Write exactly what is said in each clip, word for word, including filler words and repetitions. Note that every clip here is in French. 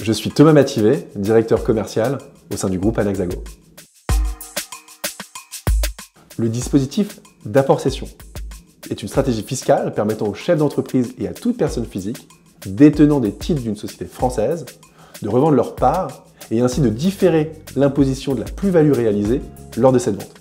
Je suis Thomas Mativet, directeur commercial au sein du groupe Anaxago. Le dispositif d'apport-cession est une stratégie fiscale permettant aux chefs d'entreprise et à toute personne physique détenant des titres d'une société française de revendre leurs parts et ainsi de différer l'imposition de la plus-value réalisée lors de cette vente.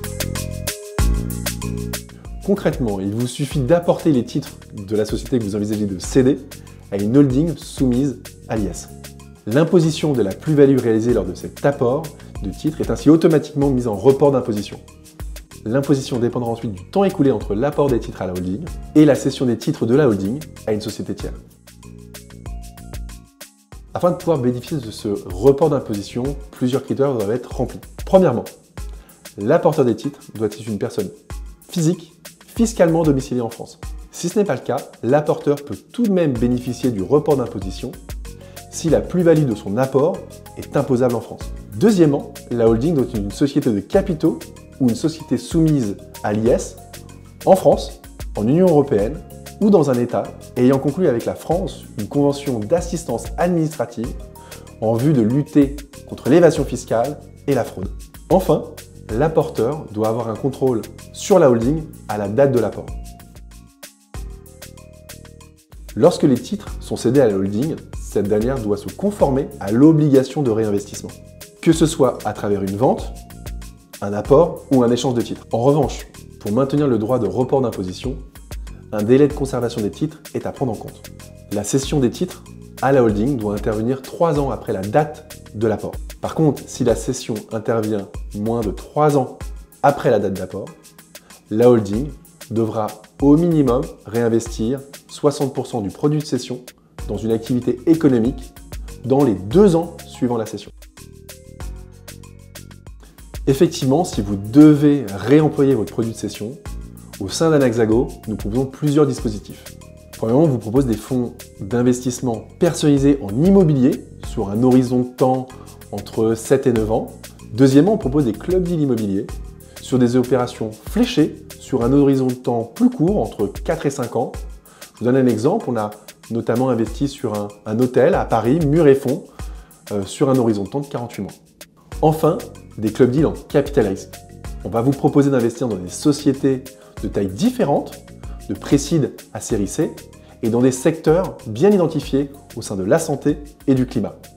Concrètement, il vous suffit d'apporter les titres de la société que vous envisagez de céder à une holding soumise à l'I S. L'imposition de la plus-value réalisée lors de cet apport de titres est ainsi automatiquement mise en report d'imposition. L'imposition dépendra ensuite du temps écoulé entre l'apport des titres à la holding et la cession des titres de la holding à une société tiers. Afin de pouvoir bénéficier de ce report d'imposition, plusieurs critères doivent être remplis. Premièrement, l'apporteur des titres doit être une personne physique fiscalement domiciliée en France. Si ce n'est pas le cas, l'apporteur peut tout de même bénéficier du report d'imposition si la plus-value de son apport est imposable en France. Deuxièmement, la holding doit être une société de capitaux ou une société soumise à l'I S en France, en Union européenne ou dans un État ayant conclu avec la France une convention d'assistance administrative en vue de lutter contre l'évasion fiscale et la fraude. Enfin, l'apporteur doit avoir un contrôle sur la holding à la date de l'apport. Lorsque les titres sont cédés à la holding, cette dernière doit se conformer à l'obligation de réinvestissement, que ce soit à travers une vente, un apport ou un échange de titres. En revanche, pour maintenir le droit de report d'imposition, un délai de conservation des titres est à prendre en compte. La cession des titres à la holding doit intervenir trois ans après la date de l'apport. Par contre, si la cession intervient moins de trois ans après la date d'apport, la holding devra au minimum réinvestir soixante pour cent du produit de cession dans une activité économique dans les deux ans suivant la cession. Effectivement, si vous devez réemployer votre produit de cession, au sein d'Anaxago, nous proposons plusieurs dispositifs. Premièrement, on vous propose des fonds d'investissement personnalisés en immobilier sur un horizon de temps entre sept et neuf ans. Deuxièmement, on propose des clubs deals immobiliers sur des opérations fléchées sur un horizon de temps plus court, entre quatre et cinq ans. Je vous donne un exemple, on a notamment investi sur un, un hôtel à Paris, mur et fond, euh, sur un horizon de temps de quarante-huit mois. Enfin, des clubs deals en capital risque. On va vous proposer d'investir dans des sociétés de tailles différentes, de pré-seed à série C, et dans des secteurs bien identifiés au sein de la santé et du climat.